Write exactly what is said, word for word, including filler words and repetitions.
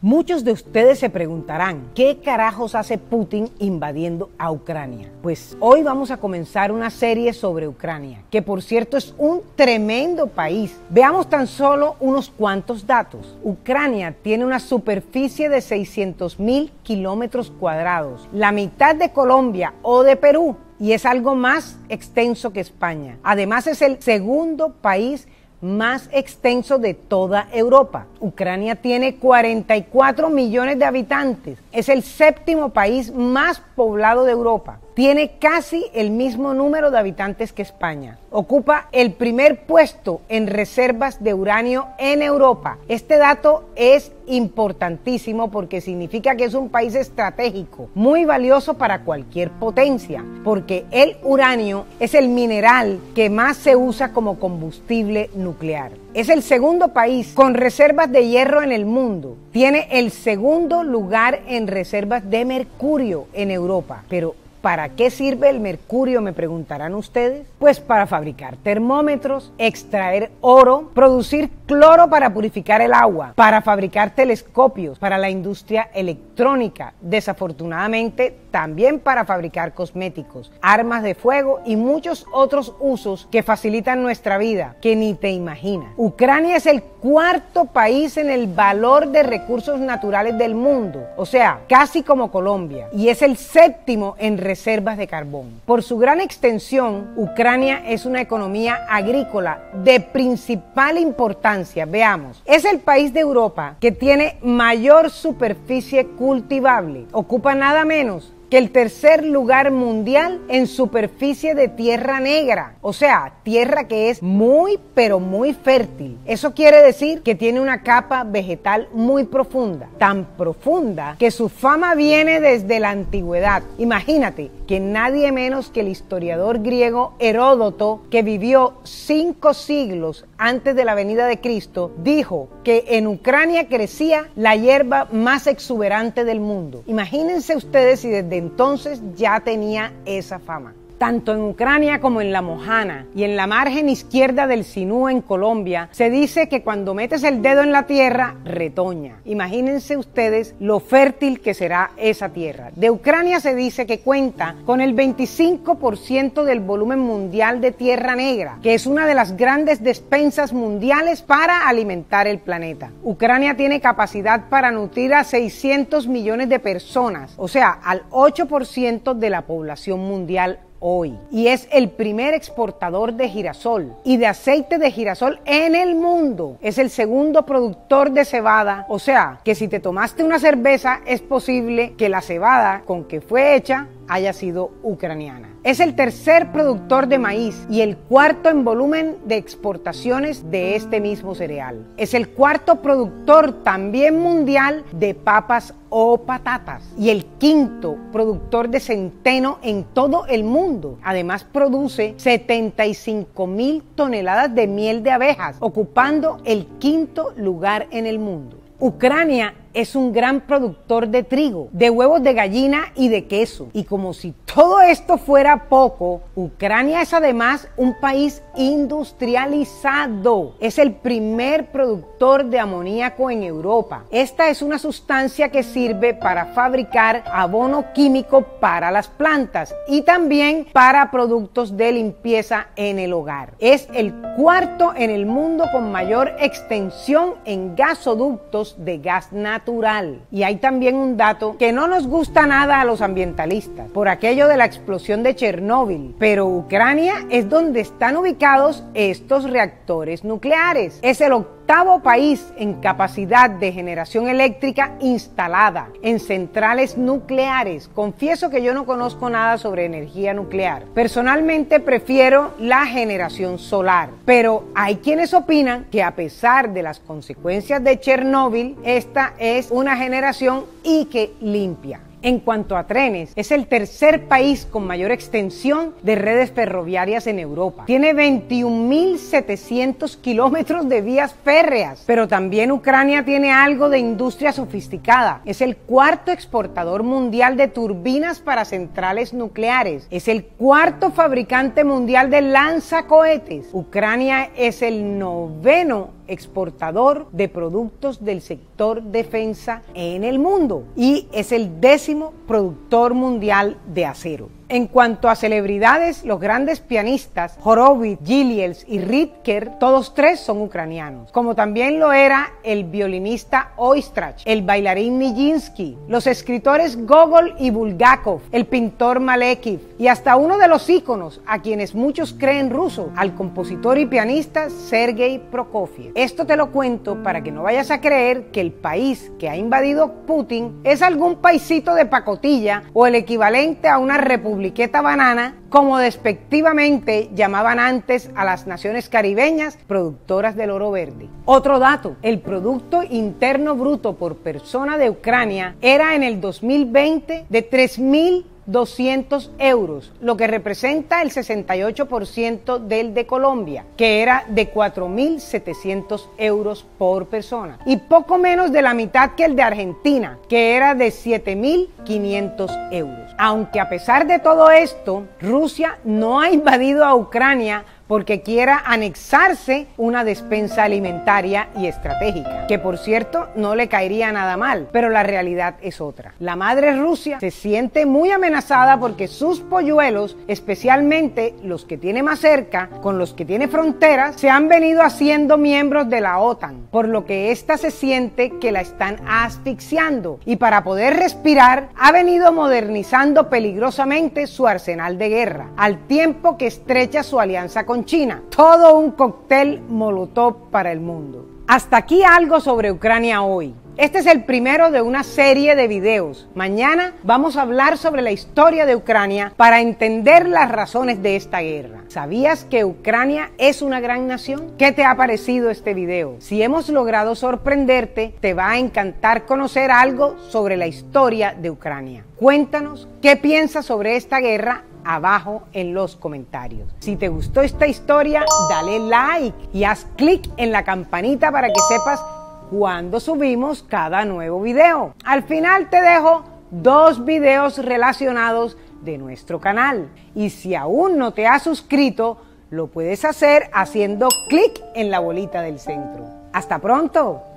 Muchos de ustedes se preguntarán, ¿qué carajos hace Putin invadiendo a Ucrania? Pues hoy vamos a comenzar una serie sobre Ucrania, que por cierto es un tremendo país. Veamos tan solo unos cuantos datos. Ucrania tiene una superficie de seiscientos mil kilómetros cuadrados, la mitad de Colombia o de Perú, y es algo más extenso que España. Además es el segundo país más extenso de toda Europa. Ucrania tiene cuarenta y cuatro millones de habitantes. Es el séptimo país más poblado de Europa. Tiene casi el mismo número de habitantes que España. Ocupa el primer puesto en reservas de uranio en Europa. Este dato es importantísimo porque significa que es un país estratégico, muy valioso para cualquier potencia, porque el uranio es el mineral que más se usa como combustible nuclear. Es el segundo país con reservas de hierro en el mundo. Tiene el segundo lugar en reservas de mercurio en Europa. Pero ¿para qué sirve el mercurio?, me preguntarán ustedes. Pues para fabricar termómetros, extraer oro, producir cloro para purificar el agua, para fabricar telescopios, para la industria electrónica, desafortunadamente también para fabricar cosméticos, armas de fuego y muchos otros usos que facilitan nuestra vida, que ni te imaginas. Ucrania es el cuarto país en el valor de recursos naturales del mundo, o sea, casi como Colombia, y es el séptimo en reservas de carbón. Por su gran extensión, Ucrania es una economía agrícola de principal importancia. Veamos, es el país de Europa que tiene mayor superficie cultivable. Ocupa nada menos que el tercer lugar mundial en superficie de tierra negra, o sea, tierra que es muy, pero muy fértil. Eso quiere decir que tiene una capa vegetal muy profunda, tan profunda que su fama viene desde la antigüedad. Imagínate que nadie menos que el historiador griego Heródoto, que vivió cinco siglos antes de la venida de Cristo, dijo que en Ucrania crecía la hierba más exuberante del mundo. Imagínense ustedes si desde entonces ya tenía esa fama. Tanto en Ucrania como en la Mojana y en la margen izquierda del Sinú en Colombia, se dice que cuando metes el dedo en la tierra, retoña. Imagínense ustedes lo fértil que será esa tierra. De Ucrania se dice que cuenta con el veinticinco por ciento del volumen mundial de tierra negra, que es una de las grandes despensas mundiales para alimentar el planeta. Ucrania tiene capacidad para nutrir a seiscientos millones de personas, o sea, al ocho por ciento de la población mundial hoy, y es el primer exportador de girasol y de aceite de girasol en el mundo. Es el segundo productor de cebada, o sea, que si te tomaste una cerveza es posible que la cebada con que fue hecha haya sido ucraniana. Es el tercer productor de maíz y el cuarto en volumen de exportaciones de este mismo cereal. Es el cuarto productor también mundial de papas o patatas y el quinto productor de centeno en todo el mundo. Además produce setenta y cinco mil toneladas de miel de abejas, ocupando el quinto lugar en el mundo. Ucrania es un gran productor de trigo, de huevos de gallina y de queso. Y como si todo esto fuera poco, Ucrania es además un país industrializado. Es el primer productor de amoníaco en Europa. Esta es una sustancia que sirve para fabricar abono químico para las plantas y también para productos de limpieza en el hogar. Es el cuarto en el mundo con mayor extensión en gasoductos de gas natural. Natural. Y hay también un dato que no nos gusta nada a los ambientalistas, por aquello de la explosión de Chernóbil, pero Ucrania es donde están ubicados estos reactores nucleares. Es el octavo país en capacidad de generación eléctrica instalada en centrales nucleares. Confieso que yo no conozco nada sobre energía nuclear. Personalmente prefiero la generación solar, pero hay quienes opinan que a pesar de las consecuencias de Chernóbil, esta es una generación y que limpia. En cuanto a trenes, es el tercer país con mayor extensión de redes ferroviarias en Europa. Tiene veintiún mil setecientos kilómetros de vías férreas, pero también Ucrania tiene algo de industria sofisticada. Es el cuarto exportador mundial de turbinas para centrales nucleares. Es el cuarto fabricante mundial de lanzacohetes. Ucrania es el noveno exportador de productos del sector defensa en el mundo y es el décimo productor mundial de acero. En cuanto a celebridades, los grandes pianistas Horowitz, Gilels y Ritker, todos tres son ucranianos, como también lo era el violinista Oistrach, el bailarín Nijinsky, los escritores Gogol y Bulgakov, el pintor Malekiv y hasta uno de los íconos a quienes muchos creen ruso, al compositor y pianista Sergei Prokofiev. Esto te lo cuento para que no vayas a creer que el país que ha invadido Putin es algún paisito de pacotilla o el equivalente a una república banana, como despectivamente llamaban antes a las naciones caribeñas productoras del oro verde. Otro dato, el Producto Interno Bruto por persona de Ucrania era en el dos mil veinte de tres mil doscientos euros, lo que representa el sesenta y ocho por ciento del de Colombia, que era de cuatro mil setecientos euros por persona, y poco menos de la mitad que el de Argentina, que era de siete mil quinientos euros. Aunque a pesar de todo esto, Rusia no ha invadido a Ucrania porque quiera anexarse una despensa alimentaria y estratégica, que por cierto no le caería nada mal, pero la realidad es otra. La madre Rusia se siente muy amenazada porque sus polluelos, especialmente los que tiene más cerca, con los que tiene fronteras, se han venido haciendo miembros de la OTAN, por lo que ésta se siente que la están asfixiando y para poder respirar ha venido modernizando peligrosamente su arsenal de guerra, al tiempo que estrecha su alianza con China. Todo un cóctel molotov para el mundo. Hasta aquí algo sobre Ucrania hoy. Este es el primero de una serie de videos. Mañana vamos a hablar sobre la historia de Ucrania para entender las razones de esta guerra. ¿Sabías que Ucrania es una gran nación? ¿Qué te ha parecido este video? Si hemos logrado sorprenderte, te va a encantar conocer algo sobre la historia de Ucrania. Cuéntanos qué piensas sobre esta guerra abajo en los comentarios. Si te gustó esta historia, dale like y haz clic en la campanita para que sepas cuando subimos cada nuevo video. Al final te dejo dos videos relacionados de nuestro canal y si aún no te has suscrito, lo puedes hacer haciendo clic en la bolita del centro. ¡Hasta pronto!